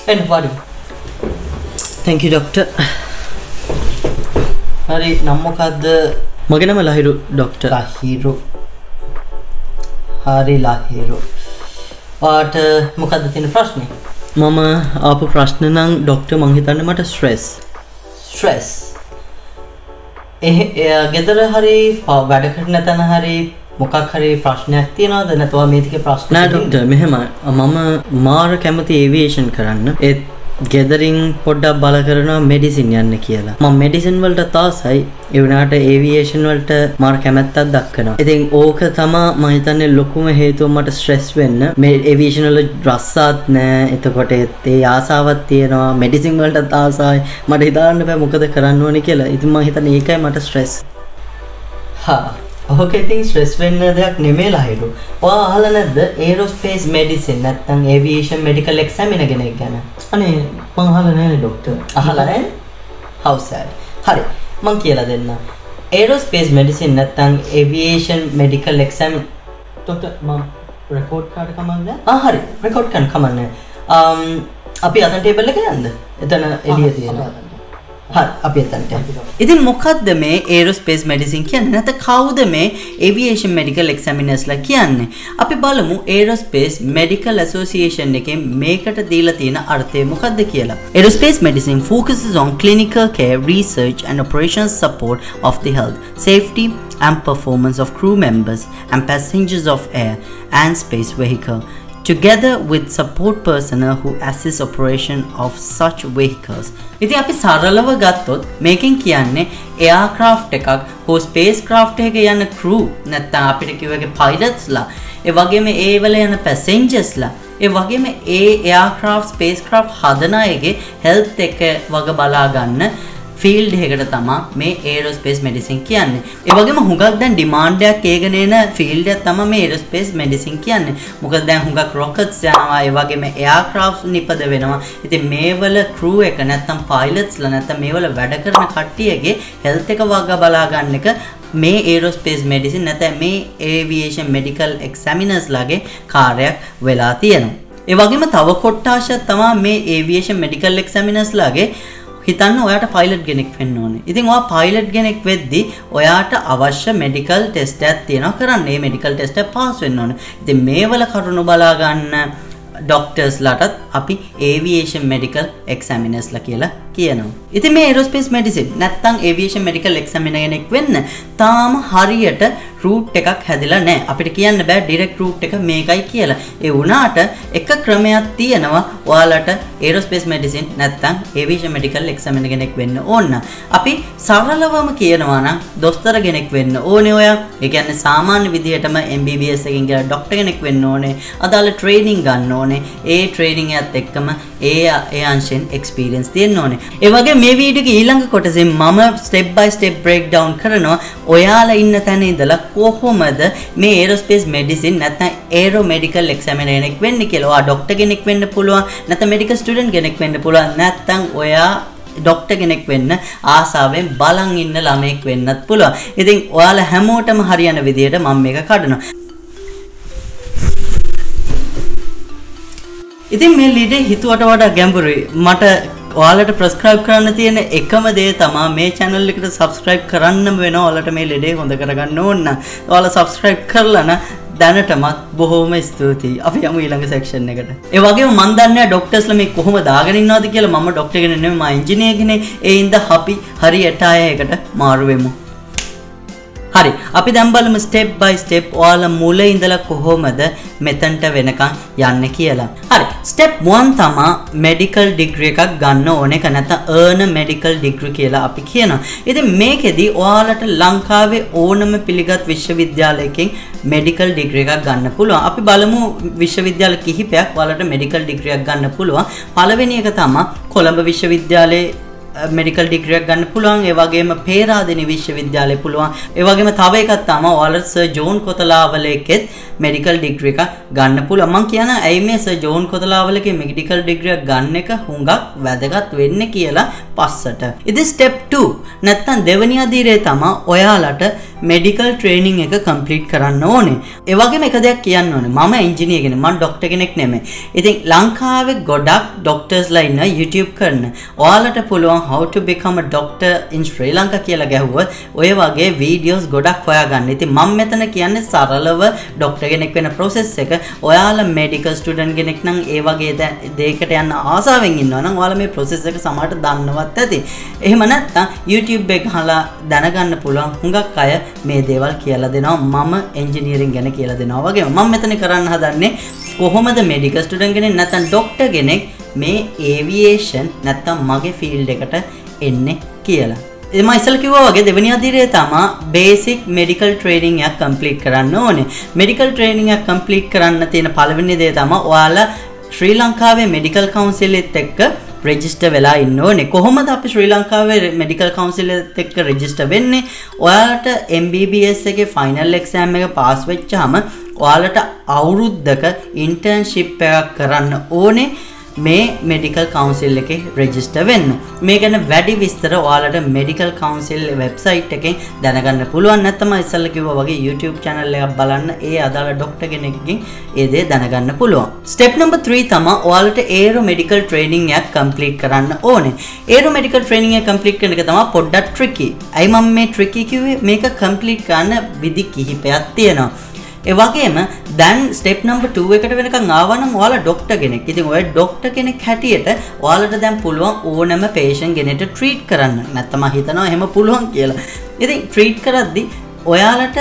And what? Thank you, doctor. Hari, nammokadda mage nama Lahiru, doctor. Lahiru. Hari Lahiru. What මොකද්ද තියෙන ප්‍රශ්නේ? මම ආපු ප්‍රශ්න නම් ડોක්ටර් මං හිතන්නේ මට ස්ට්‍රෙස්. ගෙදර හරි වැඩ කරන තැන හරි මොකක් හරි ප්‍රශ්නයක් තියෙනවද නැත්නම් මේ ටිකේ ප්‍රශ්න නෑ ડોක්ටර් මෙහෙමයි මම මාර කැමති ඒවියේෂන් කරන්න ඒත් ගෙදරින් පොඩ්ඩක් බල කරනවා මෙඩිසින් යන්න කියලා මම මෙඩිසින් වලට තාසයි ඒ වුණාට ඒවියේෂන් වලට මාර කැමැත්තක් දක්වනවා ඉතින් ඕක තමයි මම හිතන්නේ ලොකුම හේතුව මට ස්ට්‍රෙස් වෙන්න මේ ඒවියේෂන් වල රස්සාවක් නෑ එතකොට ඒ ආසාවක් තියෙනවා මෙඩිසින් වලට ආසයි මට හිතන්න බෑ මොකද කරන්න ඕනේ කියලා ඉතින් මම හිතන්නේ ඒකයි මට stress Okay, things stress when දෙයක් නෙමෙයි ලහිරු. ඔයා අහලා නැද්ද aerospace medicine නැත්නම් aviation medical examiner කෙනෙක් ගැන? අනේ මං අහලා නැහැ ડોක්ටර්. අහලා නැහැ? How sad. හරි. මං කියලා දෙන්න. aerospace medicine නැත්නම් aviation medical examiner ડોක්ටර් මම record කාඩ් කමන්නේ? හරි. record කරන්න කමන්නේ. අපි අතන ටේබල් එක යන්න. එතන එළිය තියෙනවා. හරි අපි එතනට ඉතින් මොකද්ද මේ aerospace medicine කියන්නේ නැත්නම් කවුද මේ aviation medical examinersලා කියන්නේ අපි බලමු aerospace medical association එකෙන් මේකට දීලා තියෙන අර්ථය මොකද්ද කියලා aerospace medicine focuses on clinical care research and operations support of the health safety and performance of crew members and passengers of air and space vehicle together with support personnel who assist operation of such vehicles. ඉතින් අපි සරලව ගත්තොත් මේකෙන් කියන්නේ aircraft එකක් හෝ spacecraft එකක යන crew නැත්නම් අපිට කියවගේ pilotsලා ඒ වගේම ඒ වල යන passengersලා ඒ වගේම ඒ aircraft spacecraft හදන අයගේ health එක වග බලා ගන්න field එකකට තමයි මේ aerospace medicine කියන්නේ. ඒ වගේම හුඟක් දැන් demand එකක් ඒගෙන එන field එක තමයි මේ aerospace medicine කියන්නේ. මොකද දැන් හුඟක් rockets යනවා, ඒ වගේම aircrafts නිපද වෙනවා. ඉතින් මේවල crew එක නැත්තම් pilotsලා නැත්තම් මේවල වැඩ කරන කට්ටියගේ health එක වග බලා ගන්න එක මේ aerospace medicine නැත්නම් මේ aviation medical examiners ලාගේ කාර්යයක් වෙලා තියෙනවා. ඒ වගේම තව කොටාශයක් තමයි මේ aviation medical examiners ලාගේ හිතන්න ඔයාට පයිලට් කෙනෙක් වෙන්න ඕනේ. ඉතින් ඔයා පයිලට් කෙනෙක් වෙද්දි ඔයාට අවශ්‍ය මෙඩිකල් ටෙස්ට් එකක් තියෙනවා කරන්න. මේ මෙඩිකල් ටෙස්ට් එක පාස් වෙන්න ඕනේ. ඉතින් මේවල කරුණු බලා ගන්න ඩොක්ටර්ස්ලාටත් අපි ඒවියේෂන් මෙඩිකල් එක්සැමිනර්ස්ලා කියලා කියනවා. ඉතින් මේ ඒරෝස්පේස් මෙඩිසින් නැත්නම් ඒවියේෂන් මෙඩිකල් එක්සැමිනර් කෙනෙක් වෙන්න තාම හරියට රූට් එකක් හැදිලා නැහැ. අපිට කියන්න බෑ ඩිරෙක්ට් රූට් එක මේකයි කියලා. ඒ වුණාට එක ක්‍රමයක් තියෙනවා ඔයාලට ඒරෝස්පේස් මෙඩිසින් නැත්නම් ඒවියේෂන් මෙඩිකල් එක්සැමිනර් කෙනෙක් වෙන්න ඕන. අපි සරලවම කියනවා නම් දොස්තර කෙනෙක් වෙන්න ඕනේ ඔයා. ඒ කියන්නේ සාමාන්‍ය විදිහටම MBBS එකකින් ගිහලා ડોක්ටර් කෙනෙක් වෙන්න ඕනේ. අදාළ ට්‍රේනින් ගන්න ඕනේ. ඒ ට්‍රේනින් එකත් එක්කම ඒ අංශෙන් එක්ස්පීරියන්ස් තියෙන්න ඕනේ. ඒ වගේ මේ වීඩියෝ එකේ ඊළඟ කොටසෙන් මම step by step break down කරනවා ඔයාලා ඉන්න තැන ඉඳලා කොහොමද මේ ඒරෝස්පේස් මෙඩිසින් නැත්නම් ඒරෝ මෙඩිකල් එක්සැමිනර් කෙනෙක් වෙන්න කියලා. ඔයා ડોක්ටර් කෙනෙක් වෙන්න පුළුවන් නැත්නම් මෙඩිකල් ස්ටුඩන්ට් කෙනෙක් වෙන්න පුළුවන් නැත්නම් ඔයා ડોක්ටර් කෙනෙක් වෙන්න ආසාවෙන් බලන් ඉන්න ළමයෙක් වෙන්නත් පුළුවන්. ඉතින් ඔයාලා හැමෝටම හරියන විදියට මම මේක කඩනවා. ඉතින් මේ ලීඩේ හිතුවට වඩා ගැඹුරුයි. මට ඔයාලට ප්‍රස්ක්‍රයිබ් කරන්න තියෙන එකම දේ තමයි මේ channel එකට subscribe කරන්නම වෙනවා. ඔයාලට මේ ලීඩේ හොඳ කරගන්න ඕන නම් ඔයාලා subscribe කරලා නම් දැනටමත් බොහොම ස්තුතියි. අපි යමු ඊළඟ section එකට. ඒ වගේම මම දන්නේ ડોක්ටර්ස්ලා මේ කොහොම දාගෙන ඉන්නවද කියලා. මම ડોක්ටර් කෙනෙක් නෙමෙයි මම එන්ජිනියර් කෙනෙක්. ඒ ඉඳ අපි හරියට ආයෙකට මාරු වෙමු. හරි අපි දැන් බලමු ස්ටෙප් බයි ස්ටෙප් ඔයාලා මුල ඉඳලා කොහොමද මෙතනට වෙනකන් යන්නේ කියලා. හරි ස්ටෙප් 1 තමයි මෙඩිකල් ඩිග්‍රී එකක් ගන්න ඕන එක නැත්නම් earn මෙඩිකල් ඩිග්‍රී කියලා අපි කියනවා. ඉතින් මේකෙදි ඔයාලට ලංකාවේ ඕනම පිළිගත් විශ්වවිද්‍යාලයකින් මෙඩිකල් ඩිග්‍රී එකක් ගන්න පුළුවන්. අපි බලමු විශ්වවිද්‍යාල කිහිපයක් ඔයාලට මෙඩිකල් ඩිග්‍රී එකක් ගන්න පුළුවන්. පළවෙනි එක තමයි කොළඹ විශ්වවිද්‍යාලයේ මෙඩිකල් ඩිග්‍රී එකක් ගන්න පුළුවන්. ඒ වගේම පේරාදෙණි විශ්වවිද්‍යාලය පුළුවන්. ඒ වගේම තව එකක් තමයි ඔයාලට සර් ජෝන් කොතලාවලේකෙත් මෙඩිකල් ඩිග්‍රී එකක් ගන්න පුළුවන්. මම කියන ඇයි මේ සර් ජෝන් කොතලාවලගේ මෙඩිකල් ඩිග්‍රී එකක් ගන්න එක හුඟක් වැදගත් වෙන්නේ කියලා පස්සට. ඉතින් ස්ටෙප් 2 නැත්තම් දෙවෙනි අදියරේ තමයි ඔයාලට මෙඩිකල් ට්‍රේනින් එක කම්ප්ලීට් කරන්න ඕනේ. ඒ වගේම එක දෙයක් කියන්න ඕනේ. මම එන්ජිනියර් කෙනෙක්. මම ඩොක්ටර් කෙනෙක් නෙමෙයි. ඉතින් ලංකාවේ ගොඩක් ඩොක්ටර්ස්ලා ඉන්න YouTube කරන. ඔයාලට පුළුවන් how to become a doctor in Sri Lanka කියලා ගැහුවොත් ඔය වගේ වීඩියෝස් ගොඩක් හොයාගන්න. ඉතින් මම මෙතන කියන්නේ සරලව ඩොක්ටර් කෙනෙක් වෙන process එක. ඔයාලා මෙඩිකල් ස්ටුඩන්ට් කෙනෙක් නම් ඒ වගේ දෙයකට යන්න ආසාවෙන් ඉන්නවා නම් ඔයාලා මේ process එක සමහරට දන්නවත් ඇති. එහෙම නැත්නම් YouTube එක අහලා දැනගන්න පුළුවන් හුඟක් අය මේ දේවල් කියලා දෙනවා. මම එන්ජිනියරින් ගැන කියලා දෙනවා වගේ. මම මෙතන කරන්න හදන්නේ කොහොමද මෙඩිකල් ස්ටුඩන්ට් කෙනෙක් නැත්නම් ඩොක්ටර් කෙනෙක් මේ ඒවියේෂන් නැත්නම් මගේ ෆීල්ඩ් එකට එන්නේ කියලා. මම ඉස්සෙල් කිව්වා වගේ දෙවෙනි අදියරේ තමයි බේසික් මෙඩිකල් ට්‍රේනින් එකක් කම්ප්ලීට් කරන්න ඕනේ. මෙඩිකල් ට්‍රේනින් එකක් කම්ප්ලීට් කරන්න තියෙන පළවෙනි දේ තමයි ඔයාලා ශ්‍රී ලංකාවේ මෙඩිකල් කවුන්සිල් එකත් එක්ක රෙජිස්ටර් වෙලා ඉන්න ඕනේ. කොහොමද අපි ශ්‍රී ලංකාවේ මෙඩිකල් කවුන්සිල් එකත් එක්ක රෙජිස්ටර් වෙන්නේ? ඔයාලට MBBS එකේ ෆයිනල් එක්සෑම් එක පාස් වෙච්චාම ඔයාලට අවුරුද්දක ඉන්ටර්න්ෂිප් එකක් කරන්න ඕනේ මේ මෙඩිකල් කවුන්සිල් එකේ රෙජිස්ටර් වෙන්න. මේ ගැන වැඩි විස්තර ඔයාලට මෙඩිකල් කවුන්සිල් වෙබ්සයිට් එකෙන් දැනගන්න පුළුවන්. නැත්නම් ඉස්සෙල්ලා කිව්වා වගේ YouTube channel එකක් බලන්න ඒ අදාළ ડોක්ටර් කෙනෙක්ගෙන් ඒ දේ දැනගන්න පුළුවන්. ස්ටෙප් නම්බර් 3 තමයි ඔයාලට ඒරෝ මෙඩිකල් ට්‍රේනින් එකක් කම්ප්ලීට් කරන්න ඕනේ. ඒරෝ මෙඩිකල් ට්‍රේනින් එක කම්ප්ලීට් කරන එක තමයි පොඩ්ඩක් ට්‍රිකි. අයි මම මේ ට්‍රිකි කිව්වේ මේක කම්ප්ලීට් කරන්න විදි කිහිපයක් තියෙනවා. ඒ වගේම දැන් ස්ටෙප් නම්බර් 2 එකට වෙනකන් ආවනම් ඔයාලා ડોක්ටර් කෙනෙක්. ඉතින් ඔය ડોක්ටර් කෙනෙක් හැටියට ඔයාලට දැන් පුළුවන් ඕනම patient කෙනෙක්ට ට්‍රීට් කරන්න. නැත්නම් හිතනවා එහෙම පුළුවන් කියලා. ඉතින් ට්‍රීට් කරද්දි ඔයාලට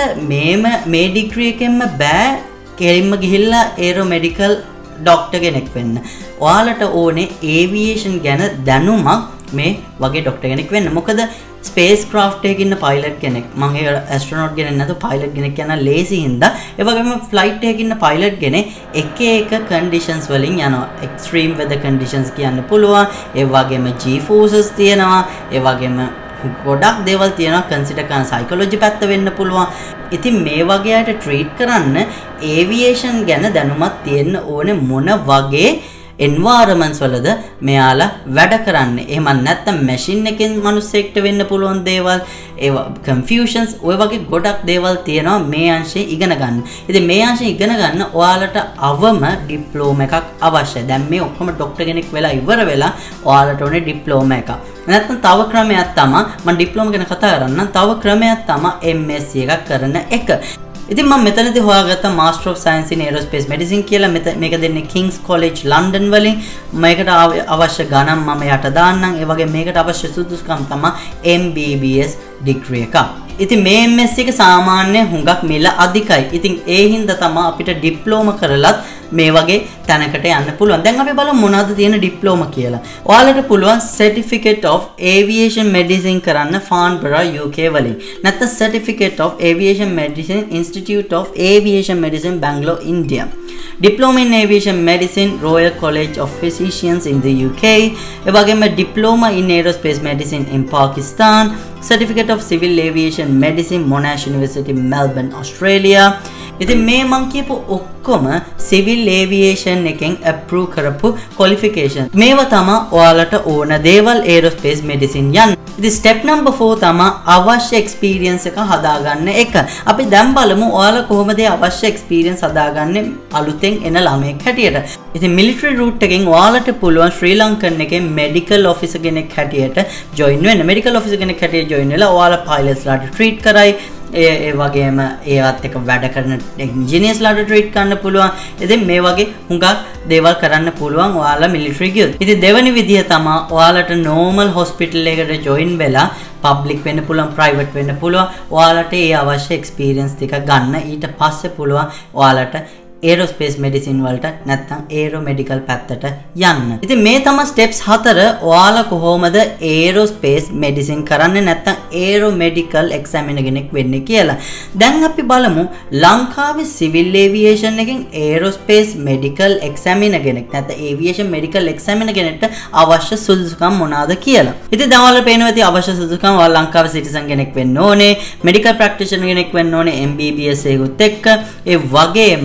මේ ඩිග්‍රී එකෙන්ම බෑ කෙලින්ම ගිහිල්ලා ඒරෝ මෙඩිකල් ડોක්ටර් කෙනෙක් වෙන්න. ඔයාලට ඕනේ ඒවියේෂන් ගැන දැනුමක් මේ වගේ ડોක්ටර් කෙනෙක් වෙන්න. මොකද ස්පේස් ක්‍රාෆ්ට් එකේ ඉන්න පයිලට් කෙනෙක් මම ඒ ඇස්ට්‍රොනොට් කෙනෙක් නැතු පයිලට් කෙනෙක් යන ලේසි හින්දා ඒ වගේම ෆ්ලයිට් එකේ ඉන්න පයිලට් කෙනෙක් එක කන්ඩිෂන්ස් වලින් යනවා. එක්ස්ට්‍රීම් වෙදර් කන්ඩිෂන්ස් කියන්න පුළුවන්. ඒ වගේම G forces තියෙනවා. ඒ වගේම ගොඩක් දේවල් තියෙනවා කන්සිඩර් කරන සයිකොලොජි පැත්ත වෙන්න පුළුවන්. ඉතින් මේ වගේ අයට ට්‍රීට් කරන්න ඒවියේෂන් ගැන දැනුමක් තියෙන්න ඕනේ. මොන වගේ environments වලද මෙයාලා වැඩ කරන්නේ. එහෙම නැත්නම් මැෂින් එකෙන් මිනිස්සෙක්ට වෙන්න පුළුවන් දේවල්, ඒවා confusions ඔය වගේ ගොඩක් දේවල් තියෙනවා මේ අංශේ ඉගෙන ගන්න. ඉතින් මේ අංශේ ඉගෙන ගන්න ඔයාලට අවම ඩිප්ලෝමා එකක් අවශ්‍යයි. දැන් මේ ඔක්කොම ડોක්ටර් කෙනෙක් වෙලා ඉවර වෙලා ඔයාලට ඕනේ ඩිප්ලෝමා එකක්. නැත්නම් තව ක්‍රමයක් තමයි මම ඩිප්ලෝමා ගැන කතා කරන්නම්. තව ක්‍රමයක් තමයි MSc එකක් කරන එක. ඉතින් මම මෙතනදී හොයාගත්ත Master of Science in Aerospace Medicine කියලා මේක දෙන්නේ King's College London වලින්. මේකට අවශ්‍ය ගණන් මම යට දාන්නම්. ඒ වගේ මේකට අවශ්‍ය සුදුසුකම් තමයි MBBS degree එක. ඉතින් මේ MSc එක සාමාන්‍ය හුඟක් මිල අධිකයි. ඉතින් ඒ හින්දා තමයි අපිට ඩිප්ලෝමා කරලත් මේ වගේ තැනකට යන්න පුළුවන්. දැන් අපි බලමු මොනවද තියෙන ඩිප්ලෝමා කියලා. ඔයාලට පුළුවන් Certificate of Aviation Medicine කරන්න Farnborough UK වලින්. නැත්නම් Certificate of Aviation Medicine Institute of Aviation Medicine Bangalore India. Diploma in Aviation Medicine Royal College of Physicians in the UK. ඒ වගේම Diploma in Aerospace Medicine in Pakistan. Certificate of Civil Aviation Medicine Monash University Melbourne Australia. ඉතින් මේ මං කියපු ඔක්කොම civil aviation එකෙන් approve කරපු qualification. මේවා තමයි ඔයාලට ඕන දේවල් ඒරෝස්පේස් මෙඩිසින් යන්න. ඉතින් ස්ටෙප් නම්බර් 4 තමයි අවශ්‍ය එක්ස්පීරියන්ස් එක හදාගන්න එක. අපි දැන් බලමු ඔයාලා කොහොමද අවශ්‍ය එක්ස්පීරියන්ස් හදාගන්නේ අලුතෙන් එන ළමයෙක් හැටියට. ඉතින් මිලිටරි රූට් එකෙන් ඔයාලට පුළුවන් ශ්‍රී ලංකන් එකේ මෙඩිකල් ඔෆිසර් කෙනෙක් හැටියට ජොයින් වෙන්න. මෙඩිකල් ඔෆිසර් කෙනෙක් හැටියට ජොයින් වෙලා ඔයාලා පයිලට්ස්ලාට ට්‍රීට් කරයි. ඒ වගේම ඒවත් එක වැඩ කරන ඉන්ජිනියර්ස්ලාට ට්‍රීට් කරන්න පුළුවන්. ඉතින් මේ වගේ හුඟක් දේවල් කරන්න පුළුවන් ඔයාලා මිලිටරි ගියොත්. ඉතින් දෙවෙනි විදිය තමයි ඔයාලට නෝමල් හොස්පිටල් එකකට ජොයින් වෙලා පබ්ලික් වෙන්න පුළුවන්, ප්‍රයිවට් වෙන්න පුළුවන්. ඔයාලට ඒ අවශ්‍ය එක්ස්පීරියන්ස් ටික ගන්න. ඊට පස්සේ පුළුවන් ඔයාලට aerospace medicine වලට නැත්නම් aero medical පැත්තට යන්න. ඉතින් මේ තමයි steps 4 ඔයාලා කොහොමද aerospace medicine කරන්නේ නැත්නම් aero medical examiner කෙනෙක් වෙන්නේ කියලා. දැන් අපි බලමු ලංකාවේ civil aviation එකෙන් aerospace medical examiner කෙනෙක් නැත්නම් aviation medical examiner කෙනෙක්ට අවශ්‍ය සුදුසුකම් මොනවාද කියලා. ඉතින් දැන් ඔයාලා පේනවා ඇති අවශ්‍ය සුදුසුකම් ඔයාලා ලංකාවේ citizen කෙනෙක් වෙන්න ඕනේ, medical practitioner කෙනෙක් වෙන්න ඕනේ, MBBS එකත් එක්ක. ඒ වගේම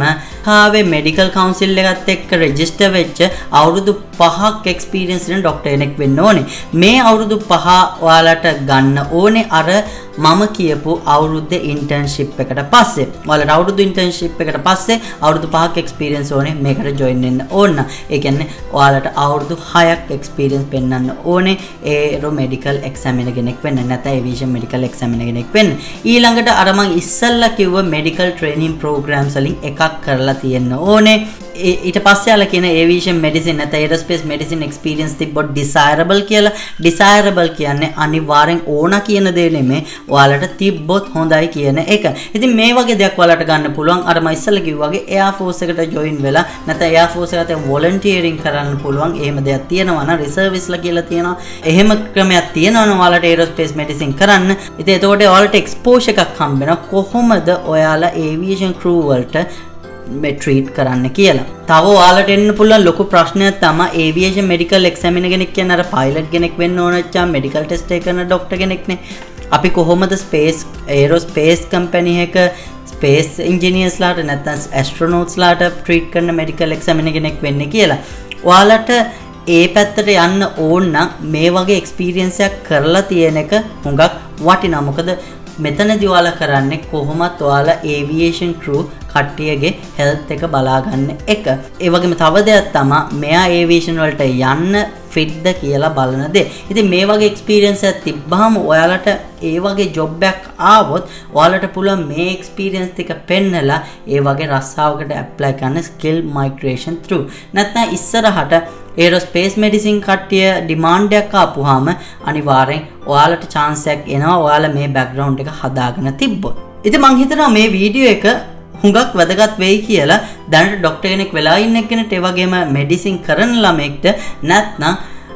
ලංකාවේ මෙඩිකල් කවුන්සිල් එකත් එක්ක රෙජිස්ටර් වෙච්ච අවුරුදු 5ක් එක්ස්පීරියන්ස් දෙන ડોක්ටර් කෙනෙක් වෙන්න ඕනේ. මේ අවුරුදු 5 ඔයාලට ගන්න ඕනේ අර මම කියපු අවුරුද්දේ ඉන්ටර්න්ෂිප් එකට පස්සේ. ඔයාලට අවුරුදු ඉන්ටර්න්ෂිප් එකට පස්සේ අවුරුදු 5ක් එක්ස්පීරියන්ස් ඕනේ මේකට ජොයින් වෙන්න ඕන. ඒ කියන්නේ ඔයාලට අවුරුදු 6ක් එක්ස්පීරියන්ස් පෙන්වන්න ඕනේ ඒරෝ මෙඩිකල් එක්සැමිනර් කෙනෙක් වෙන්න. නැත්නම් ඒවියේෂන් මෙඩිකල් එක්සැමිනර් කෙනෙක් වෙන්න. ඊළඟට අර මං ඉස්සල්ලා කිව්ව මෙඩිකල් ට්‍රේනින් ප්‍රෝග්‍රෑම්ස් වලින් එකක් කරලා තියෙන්න ඕනේ. ඊට පස්සේ අල කියන ඒවියේෂන් මෙඩිසින් නැත්නම් ඒරෝස්පේස් මෙඩිසින් එක්ස්පීරියන්ස් තිබ්බොත් ඩිසයරබල් කියලා. ඩිසයරබල් කියන්නේ අනිවාර්යෙන් ඕන කියන දේ නෙමෙයි ඔයාලට තිබ්බොත් හොඳයි කියන එක. ඉතින් මේ වගේ දෙයක් ඔයාලට ගන්න පුළුවන්. අර මම ඉස්සෙල්ලා කිව්වා වගේ එයාර් ෆෝස් එකට ජොයින් වෙලා නැත්නම් එයාර් ෆෝස් එකට වොලන්ටියරින් කරන්න පුළුවන්. එහෙම දෙයක් තියෙනවා නම් රිසර්විස්ලා කියලා තියෙනවා. එහෙම ක්‍රමයක් තියෙනවා නම් ඔයාලට ඒරෝස්පේස් මෙඩිසින් කරන්න. ඉතින් එතකොට ඔයාලට එක්ස්පෝෂර් එකක් හම්බ වෙනවා. කොහොමද ඔයාලා ඒවියේෂන් ක්‍රූ වලට ට්‍රීට් කරන්න කියලා. තව ඔයාලට එන්න පුළුවන් ලොකු ප්‍රශ්නයක් තමයි ඒවියේෂන් මෙඩිකල් එක්සැමිනර් කෙනෙක් කියන්නේ අර පයිලට් කෙනෙක් වෙන්න ඕන නැත්නම් මෙඩිකල් ටෙස්ට් එක කරන ડોක්ටර් කෙනෙක්නේ. අපි කොහොමද ස්පේස් ඒරෝස්පේස් කම්පැනි එක ස්පේස් ඉන්ජිනියර්ස්ලාට නැත්නම් ඇස්ට්‍රොනොට්ස්ලාට ට්‍රීට් කරන මෙඩිකල් එක්සැමිනර් කෙනෙක් වෙන්නේ කියලා. ඔයාලට ඒ පැත්තට යන්න ඕන නම් මේ වගේ එක්ස්පීරියන්ස් එකක් කරලා තියෙන එක හුඟක් වටිනවා. මොකද මෙතනදී ඔයාලා කරන්නේ කොහොමත් ඔයාලා ඒවියේෂන් ක්‍රූ කට්ටියගේ හෙල්ත් එක බලා ගන්න එක. ඒ වගේම තව දෙයක් තමයි මෙයා ඒවියේෂන් වලට යන්න ෆිට්ද කියලා බලන දේ. ඉතින් මේ වගේ එක්ස්පීරියන්ස් එකක් තිබ්බහම ඔයාලට ඒ වගේ ජොබ් එකක් ආවොත් ඔයාලට පුළුවන් මේ එක්ස්පීරියන්ස් ටික පෙන්නලා ඒ වගේ රස්සාවකට ඇප්ලයි කරන්න ස්කිල් මයිග්‍රේෂන් through. නැත්නම් ඉස්සරහට ඒරෝස්පේස් මෙඩිසින් කට්ටිය ඩිමාන්ඩ් එකක් ආපුවාම අනිවාර්යෙන් ඔයාලට chance එකක් එනවා ඔයාලා මේ බෑග්ග්‍රවුන්ඩ් එක හදාගෙන තිබ්බොත්. ඉතින් මම හිතනවා මේ වීඩියෝ එක හුඟක් වැදගත් වෙයි කියලා. දැනට ડોක්ටර් කෙනෙක් වෙලා ඉන්න කෙනෙක්ට ඒ වගේම මෙඩිසින් කරන ළමෙක්ට නැත්නම්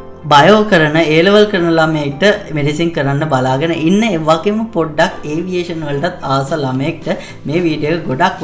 බයෝ කරන A level කරන ළමෙක්ට මෙඩිසින් කරන්න බලාගෙන ඉන්න ඒ වගේම පොඩ්ඩක් ඒවියේෂන් වලටත් ආස ළමෙක්ට මේ වීඩියෝ එක ගොඩක්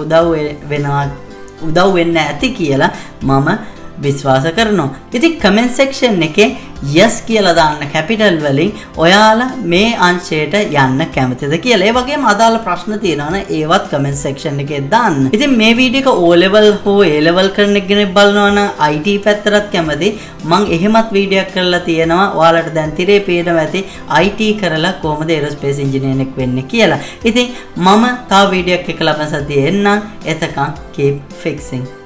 උදව් වෙන්න ඇති කියලා මම විශ්වාස කරනවා. ඉතින් කමෙන්ට් සෙක්ෂන් එකේ yes කියලා දාන්න කැපිටල් වලින් ඔයාලා මේ අංශයට යන්න කැමතිද කියලා. ඒ වගේම අදාළ ප්‍රශ්න තියෙනවා නම් ඒවත් කමෙන්ට් සෙක්ෂන් එකේ දාන්න. ඉතින් මේ වීඩියෝ එක O level හෝ A level කරන කෙනෙක් බලනවා නම් IT පැත්තටත් කැමති මම එහෙමත් වීඩියෝ එකක් කරලා තියෙනවා. ඔයාලට දැන් තිරේ පේනවා ඇති IT කරලා කොහොමද ඒරෝස්පේස් ඉංජිනේරෙක් වෙන්නේ කියලා. ඉතින් මම තව වීඩියෝ එකක් ලබන සතියේ එන්නම්. එතකන් keep fixing